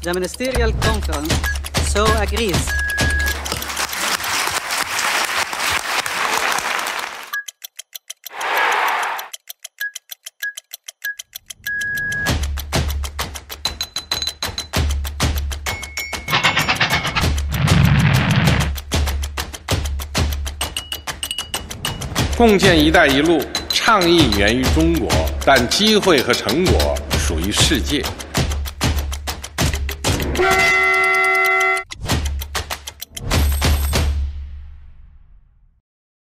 The Ministerial Conference so agrees. 共建“一带一路”倡议源于中国，但机会和成果属于世界。